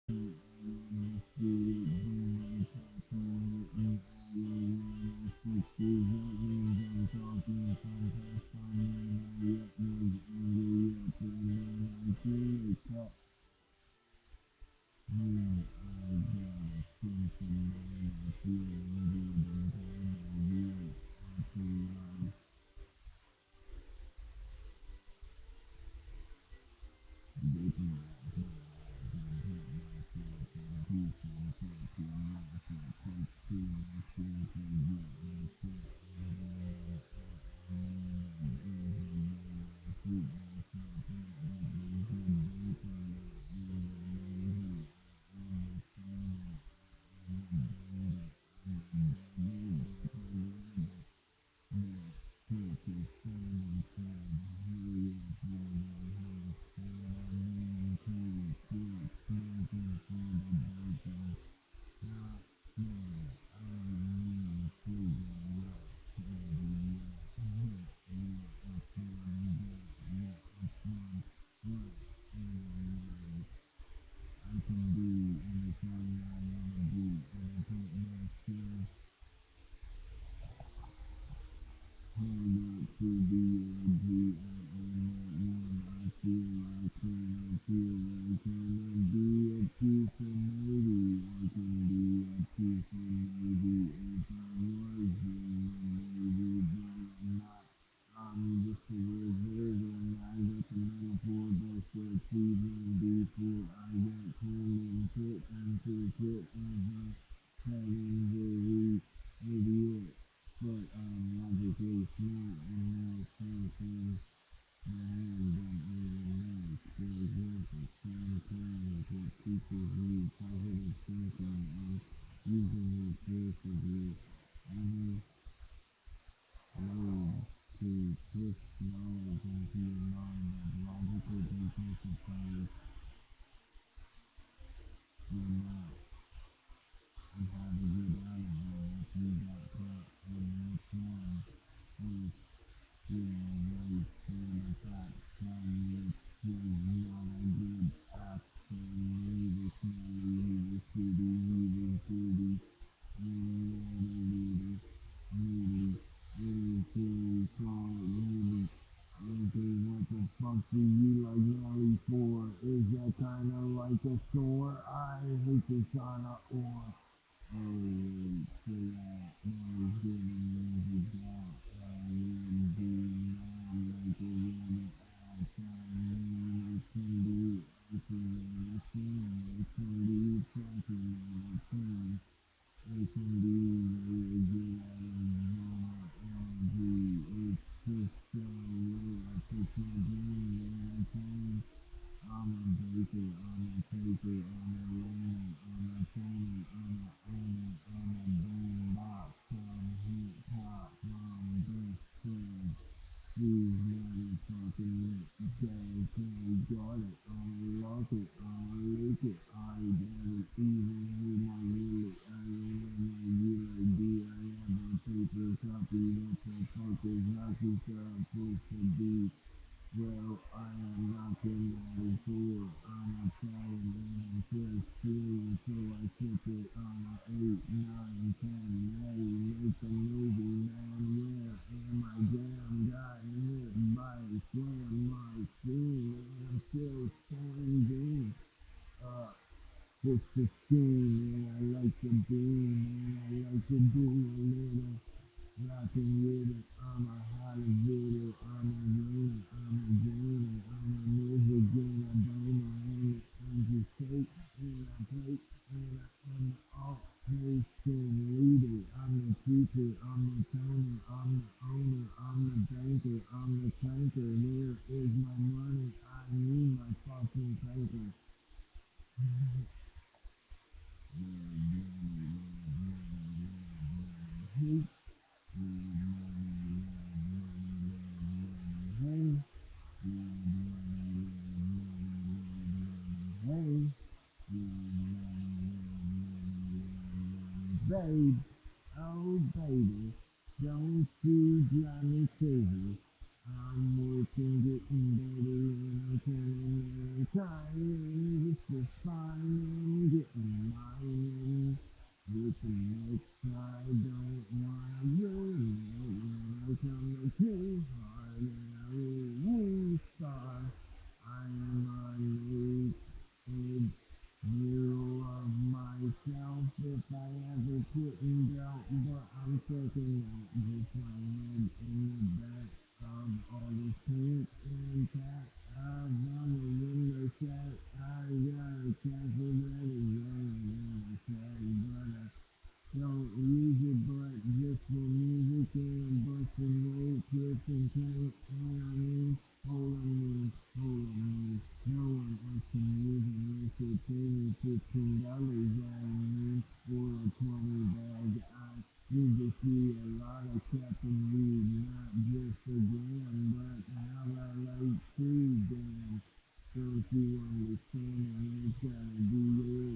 Babe, oh baby, don't you drive me crazy. I'm working, getting better, and I'm turning every time. Just to find View of myself if I ever couldn't doubt, but I'm checking out just my head in the back of all the paint and cat. I've on the window shut. I got a castle that is running in the shed, but I don't use it, but just for music and a busting weight, twist and paint, and I mean, hold on me. No one else can use it unless they pay me $15, I mean, for a 20 bag. I need to see a lot of crap and weed, not just a gram, but how I like 3 grams. Don't you understand? It's gotta be